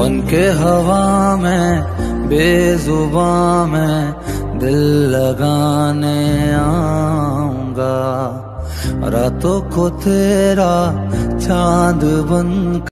बन के हवा में बेजुबां में दिल लगाने आऊंगा। रातों को तेरा चांद बन